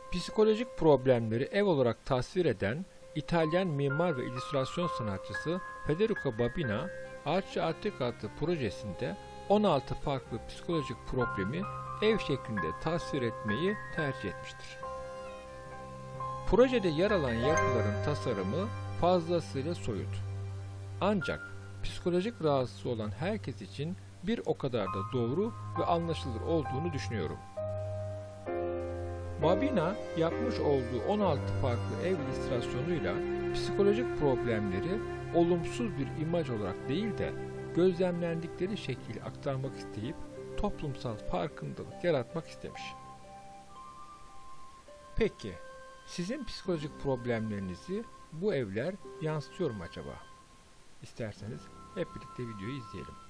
Psikolojik problemleri ev olarak tasvir eden İtalyan mimar ve illüstrasyon sanatçısı Federico Babina, Ağaççı Attic adlı projesinde 16 farklı psikolojik problemi ev şeklinde tasvir etmeyi tercih etmiştir. Projede yer alan yapıların tasarımı fazlasıyla soyut. Ancak psikolojik rahatsız olan herkes için bir o kadar da doğru ve anlaşılır olduğunu düşünüyorum. Babina yapmış olduğu 16 farklı ev illüstrasyonuyla psikolojik problemleri olumsuz bir imaj olarak değil de gözlemlendikleri şekilde aktarmak isteyip toplumsal farkındalık yaratmak istemiş. Peki, sizin psikolojik problemlerinizi bu evler yansıtıyor mu acaba? İsterseniz hep birlikte videoyu izleyelim.